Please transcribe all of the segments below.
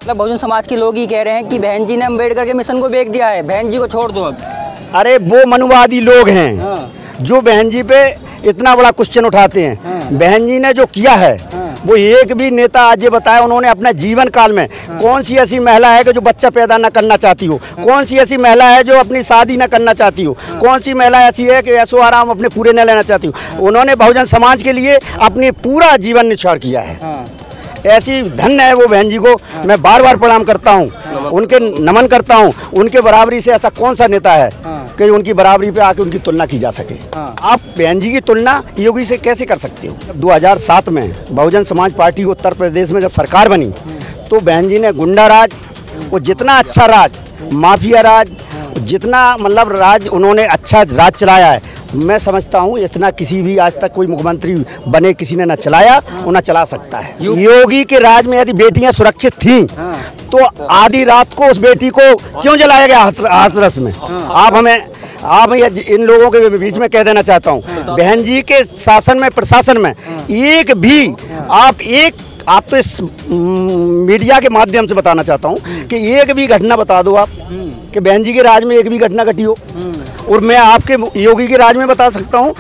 मतलब बहुजन समाज के लोग ही कह रहे हैं कि बहन जी ने अम्बेडकर के मिशन को बेच दिया है, बहन जी को छोड़ दो अब। अरे वो मनुवादी लोग हैं जो बहन जी पे इतना बड़ा क्वेश्चन उठाते हैं। बहन जी ने जो किया है वो एक भी नेता आज ये बताया उन्होंने अपने जीवन काल में कौन सी ऐसी महिला है कि जो बच्चा पैदा न करना चाहती हो, कौन सी ऐसी महिला है जो अपनी शादी न करना चाहती हो, कौन सी महिला ऐसी है कि ऐसो आराम अपने पूरे न लेना चाहती हो। उन्होंने बहुजन समाज के लिए अपनी पूरा जीवन निछावर किया है। ऐसी धन्य है वो बहन जी को मैं बार बार प्रणाम करता हूँ, उनके नमन करता हूँ। उनके बराबरी से ऐसा कौन सा नेता है कि उनकी बराबरी पे आके उनकी तुलना की जा सके। आप बहन जी की तुलना योगी से कैसे कर सकते हो। 2007 में बहुजन समाज पार्टी उत्तर प्रदेश में जब सरकार बनी तो बहन जी ने गुंडा राज, वो जितना अच्छा राज, माफिया राज, जितना मतलब राज उन्होंने अच्छा राज चलाया है, मैं समझता हूँ इतना किसी भी आज तक कोई मुख्यमंत्री बने किसी ने न चलाया और न चला सकता है। योगी के राज में यदि बेटियां सुरक्षित थीं तो आधी रात को उस बेटी को क्यों जलाया गया हाथरस में। आप इन लोगों के बीच में कह देना चाहता हूँ, बहन जी के शासन में प्रशासन में एक भी आप तो इस मीडिया के माध्यम से बताना चाहता हूँ कि एक भी घटना बता दो आप कि बहन जी के राज में एक भी घटना घटी हो, और मैं आपके योगी के राज में बता सकता हूँ।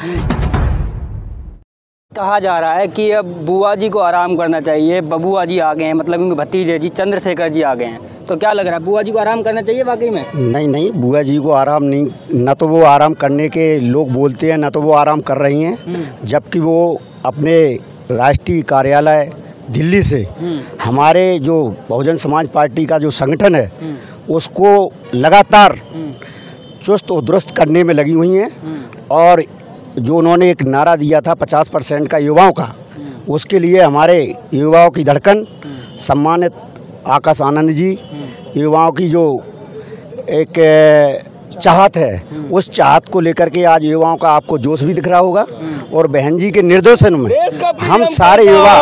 कहा जा रहा है कि अब बुआ जी को आराम करना चाहिए, बबुआ जी आ गए हैं, मतलब उनके भतीजे जी चंद्रशेखर जी आ गए हैं, तो क्या लग रहा है बुआ जी को आराम करना चाहिए वाकई में? नहीं, बुआ जी को आराम नहीं, न तो वो आराम करने के लोग बोलते हैं, न तो वो आराम कर रही हैं, जबकि वो अपने राष्ट्रीय कार्यालय दिल्ली से हमारे जो बहुजन समाज पार्टी का जो संगठन है उसको लगातार चुस्त और दुरुस्त करने में लगी हुई हैं। और जो उन्होंने एक नारा दिया था 50% का युवाओं का, उसके लिए हमारे युवाओं की धड़कन सम्मानित आकाश आनंद जी, युवाओं की जो एक चाहत है, उस चाहत को लेकर के आज युवाओं का आपको जोश भी दिख रहा होगा। और बहन जी के निर्देशन में हम सारे युवा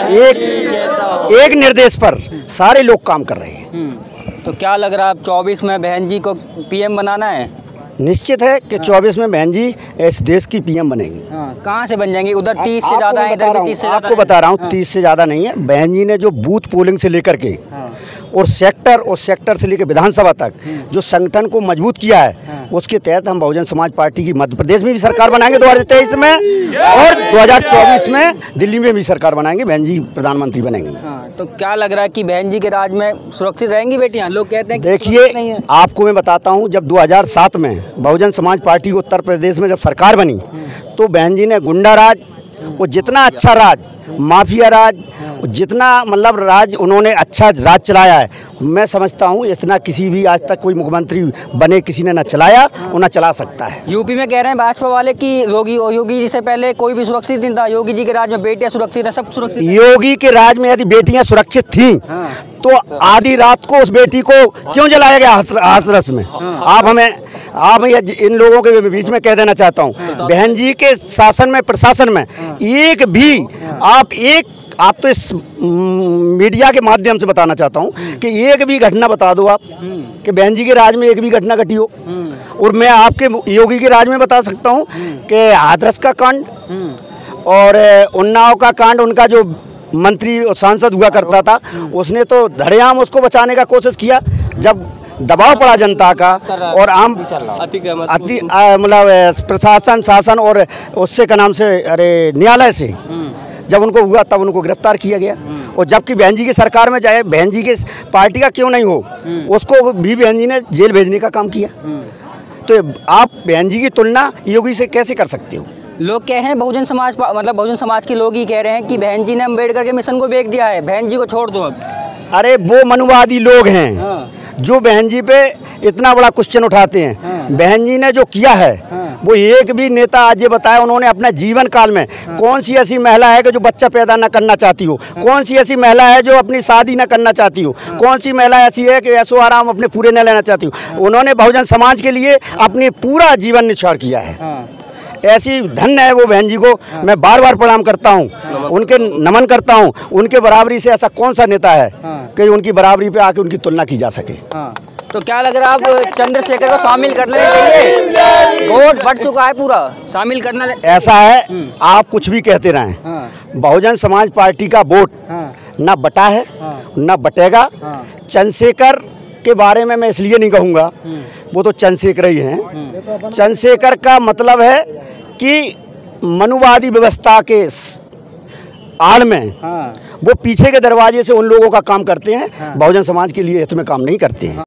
एक निर्देश पर सारे लोग काम कर रहे हैं। तो क्या लग रहा है 24 में बहन जी को पीएम बनाना है? निश्चित है कि 24 में बहन जी इस देश की पीएम बनेंगी। कहाँ से बन जाएंगी? उधर 30 से ज़्यादा है, इधर भी 30 से ज़्यादा। आपको बता रहा हूँ 30 से ज़्यादा नहीं है। बहन जी ने जो बूथ पोलिंग से लेकर के और सेक्टर से लेकर विधानसभा तक जो संगठन को मजबूत किया है, उसके तहत हम बहुजन समाज पार्टी की मध्य प्रदेश में भी सरकार बनाएंगे 2023 में, और 2024 में दिल्ली में भी सरकार बनाएंगे, बहन जी प्रधानमंत्री बनेंगी। तो क्या लग रहा है कि बहन जी के राज में सुरक्षित रहेंगी बेटियां? लोग कहते हैं। देखिए आपको मैं बताता हूँ, जब 2007 में बहुजन समाज पार्टी उत्तर प्रदेश में जब सरकार बनी तो बहन जी ने गुंडा राज, वो जितना अच्छा राज, माफिया राज, जितना मतलब राज उन्होंने अच्छा राज चलाया है, मैं समझता हूँ इतना किसी भी आज तक कोई मुख्यमंत्री बने किसी ने न चलाया और न चला सकता है। यूपी में कह रहे हैं भाजपा वाले कि योगी जी से पहले कोई भी सुरक्षित नहीं था, योगी जी के राज में बेटियां सुरक्षित है, सब सुरक्षित। योगी के राज में यदि बेटियां सुरक्षित थीं तो आधी रात को उस बेटी को क्यों जलाया गया हाथरस में। आप इन लोगों के बीच में कह देना चाहता हूँ, बहन जी के शासन में प्रशासन में एक भी आप तो इस मीडिया के माध्यम से बताना चाहता हूँ कि एक भी घटना बता दो आप कि बहन जी के राज में एक भी घटना घटी हो, और मैं आपके योगी के राज में बता सकता हूँ कि हाथरस का कांड और उन्नाव का कांड, उनका जो मंत्री और सांसद हुआ करता था उसने तो धड़ेआम उसको बचाने का कोशिश किया। जब दबाव पड़ा जनता का और आम मतलब प्रशासन शासन और उससे का नाम से न्यायालय से जब उनको हुआ तब उनको गिरफ्तार किया गया। और जबकि बहन जी की सरकार में चाहे बहन जी के पार्टी का क्यों नहीं हो, उसको भी बहन जी ने जेल भेजने का काम किया। तो आप बहन जी की तुलना योगी से कैसे कर सकते हो? लोग कह रहे हैं बहुजन समाज के लोग ही कह रहे हैं कि बहन जी ने अम्बेडकर के मिशन को बेच दिया है, बहन जी को छोड़ दो अब। अरे वो मनुवादी लोग हैं जो बहन जी पे इतना बड़ा क्वेश्चन उठाते हैं। बहन जी ने जो किया है वो एक भी नेता आज ये बताया उन्होंने अपने जीवन काल में कौन सी ऐसी महिला है कि जो बच्चा पैदा न करना चाहती हो, कौन सी ऐसी महिला है जो अपनी शादी न करना चाहती हो, कौन सी महिला ऐसी है कि ऐसो आराम अपने पूरे न लेना चाहती हो। उन्होंने बहुजन समाज के लिए अपनी पूरा जीवन निछावर किया है। ऐसी धन्य है वो बहन जी को मैं बार बार प्रणाम करता हूँ, उनके नमन करता हूँ। उनके बराबरी से ऐसा कौन सा नेता है कि उनकी बराबरी पे आके उनकी तुलना की जा सके। तो क्या लग रहा है अब चंद्रशेखर को शामिल कर लेना चाहिए? वोट बढ़ चुका है पूरा, शामिल करना। ऐसा है, आप कुछ भी कहते रहें, बहुजन समाज पार्टी का वोट ना बटा है, ना बटेगा। चंद्रशेखर के बारे में मैं इसलिए नहीं कहूँगा, वो तो चंद्रशेखर ही हैं। चंद्रशेखर का मतलब है कि मनुवादी व्यवस्था के आड़ में वो पीछे के दरवाजे से उन लोगों का काम करते हैं, बहुजन समाज के लिए हित में काम नहीं करते हैं।